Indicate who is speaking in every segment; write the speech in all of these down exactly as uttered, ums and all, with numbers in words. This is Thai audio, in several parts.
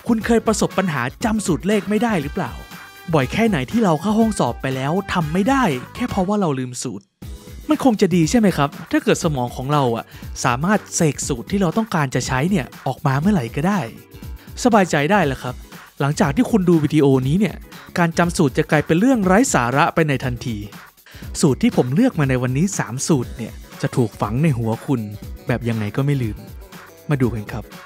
Speaker 1: คุณเคยประสบปัญหาจำสูตรเลขไม่ได้หรือเปล่าบ่อยแค่ไหนที่เราเข้าห้องสอบไปแล้วทำไม่ได้แค่เพราะว่าเราลืมสูตรมันคงจะดีใช่ไหมครับถ้าเกิดสมองของเราอ่ะสามารถเสกสูตรที่เราต้องการจะใช้เนี่ยออกมาเมื่อไหร่ก็ได้สบายใจได้แล้วครับหลังจากที่คุณดูวิดีโอนี้เนี่ยการจำสูตรจะกลายเป็นเรื่องไร้สาระไปในทันทีสูตรที่ผมเลือกมาในวันนี้สามสูตรเนี่ยจะถูกฝังในหัวคุณแบบยังไงก็ไม่ลืมมาดูกันครับ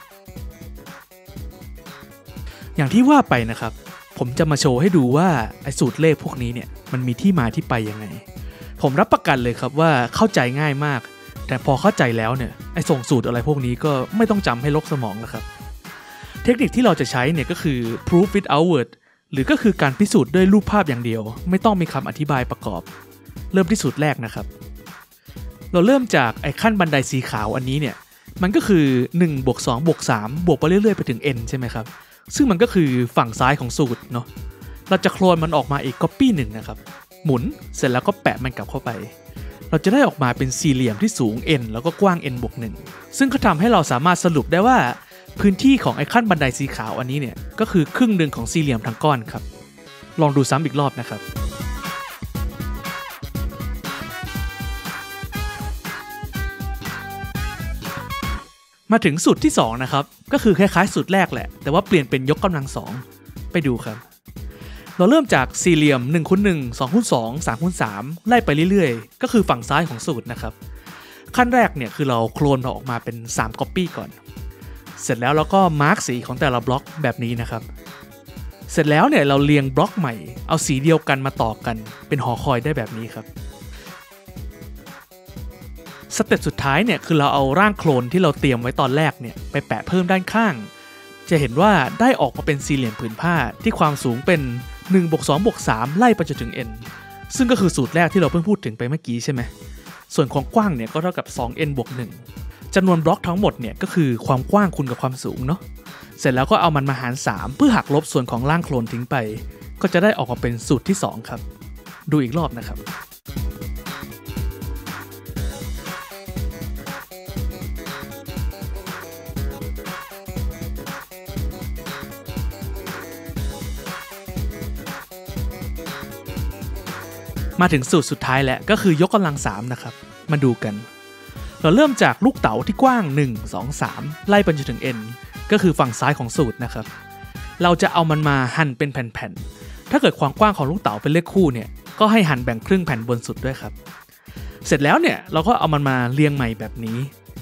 Speaker 1: อย่างที่ว่าไปนะครับผมจะมาโชว์ให้ดูว่าไอ้สูตรเลขพวกนี้เนี่ยมันมีที่มาที่ไปยังไงผมรับประกันเลยครับว่าเข้าใจง่ายมากแต่พอเข้าใจแล้วเนี่ยไอ้ส่งสูตรอะไรพวกนี้ก็ไม่ต้องจำให้ลกสมองแล้วครับเทคนิคที่เราจะใช้เนี่ยก็คือ proof without word หรือก็คือการพิสูจน์ด้วยรูปภาพอย่างเดียวไม่ต้องมีคำอธิบายประกอบเริ่มที่สูตรแรกนะครับเราเริ่มจากไอ้ขั้นบันไดสีขาวอันนี้เนี่ยมันก็คือหนึ่งบวกสองบวกสามบวกไปเรื่อยๆไปถึง n ใช่ไหมครับซึ่งมันก็คือฝั่งซ้ายของสูตรเนาะเราจะโคลนมันออกมาอีก copy หนึ่งนะครับหมุนเสร็จแล้วก็แปะมันกลับเข้าไปเราจะได้ออกมาเป็นสี่เหลี่ยมที่สูง n แล้วก็กว้าง n บวกหนึ่งซึ่งก็ทำให้เราสามารถสรุปได้ว่าพื้นที่ของไอ้ขั้นบันไดสีขาวอันนี้เนี่ยก็คือครึ่งหนึ่งของสี่เหลี่ยมทั้งก้อนครับลองดูซ้ำอีกรอบนะครับมาถึงสูตรที่สองนะครับก็คือคล้ายๆสูตรแรกแหละแต่ว่าเปลี่ยนเป็นยกกำลังสองไปดูครับเราเริ่มจากสี่เหลี่ยมหนึ่งคูณหนึ่ง สองคูณสอง สามคูณสามไล่ไปเรื่อยๆก็คือฝั่งซ้ายของสูตรนะครับขั้นแรกเนี่ยคือเราโคลนออกมาเป็นสาม copy ก่อนเสร็จแล้วเราก็มาร์กสีของแต่ละบล็อกแบบนี้นะครับเสร็จแล้วเนี่ยเราเรียงบล็อกใหม่เอาสีเดียวกันมาต่อกันเป็นหอคอยได้แบบนี้ครับสเต็ปสุดท้ายเนี่ยคือเราเอาร่างโคลนที่เราเตรียมไว้ตอนแรกเนี่ยไปแปะเพิ่มด้านข้างจะเห็นว่าได้ออกมาเป็นสี่เหลี่ยมผืนผ้าที่ความสูงเป็นหนึ่งบวกสองบวกสามไล่ไปจนถึง n ซึ่งก็คือสูตรแรกที่เราเพิ่งพูดถึงไปเมื่อกี้ใช่ไหมส่วนของกว้างเนี่ยก็เท่ากับ สอง n บวกหนึ่งจำนวนบล็อกทั้งหมดเนี่ยก็คือความกว้างคูณกับความสูงเนาะเสร็จแล้วก็เอามันมาหารสามเพื่อหักลบส่วนของร่างโคลนทิ้งไปก็จะได้ออกมาเป็นสูตรที่สองครับดูอีกรอบนะครับมาถึงสูตรสุดท้ายแล้วก็คือยกกำลังสามนะครับมาดูกันเราเริ่มจากลูกเต๋าที่กว้างหนึ่ง สอง สามไล่ไปจนถึง n ก็คือฝั่งซ้ายของสูตรนะครับเราจะเอามันมาหั่นเป็นแผ่นๆถ้าเกิดความกว้างของลูกเต๋าเป็นเลขคู่เนี่ยก็ให้หั่นแบ่งครึ่งแผ่นบนสุดด้วยครับเสร็จแล้วเนี่ยเราก็เอามันมาเรียงใหม่แบบนี้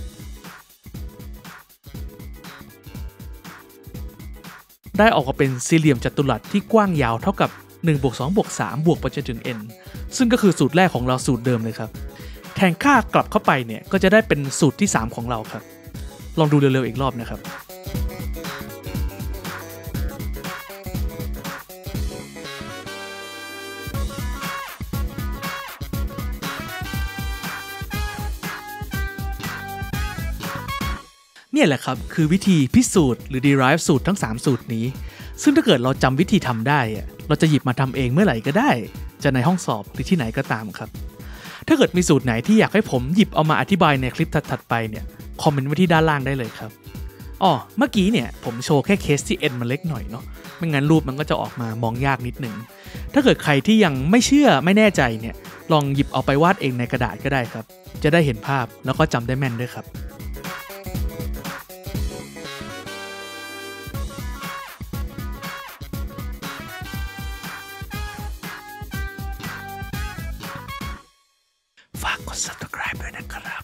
Speaker 1: ได้ออกมาเป็นสี่เหลี่ยมจัตุรัสที่กว้างยาวเท่ากับหนึ่งบวกสองบวกสามบวกไปจนถึง n ซึ่งก็คือสูตรแรกของเราสูตรเดิมเลยครับแทนค่ากลับเข้าไปเนี่ยก็จะได้เป็นสูตรที่สามของเราครับลองดูเร็วๆอีกรอบนะครับเนี่ยแหละครับคือวิธีพิสูจน์หรือ derive สูตรทั้งสามสูตรนี้ซึ่งถ้าเกิดเราจำวิธีทำได้เราจะหยิบมาทำเองเมื่อไหร่ก็ได้จะในห้องสอบหรือที่ไหนก็ตามครับถ้าเกิดมีสูตรไหนที่อยากให้ผมหยิบเอามาอธิบายในคลิปถัดๆไปเนี่ยคอมเมนต์ไว้ที่ด้านล่างได้เลยครับอ๋อเมื่อกี้เนี่ยผมโชว์แค่เคสที่ n มันเล็กหน่อยเนาะไม่งั้นรูปมันก็จะออกมามองยากนิดนึงถ้าเกิดใครที่ยังไม่เชื่อไม่แน่ใจเนี่ยลองหยิบเอาไปวาดเองในกระดาษก็ได้ครับจะได้เห็นภาพแล้วก็จำได้แม่นด้วยครับฝากกด ซับสไครบ์ ด้วยนะครับ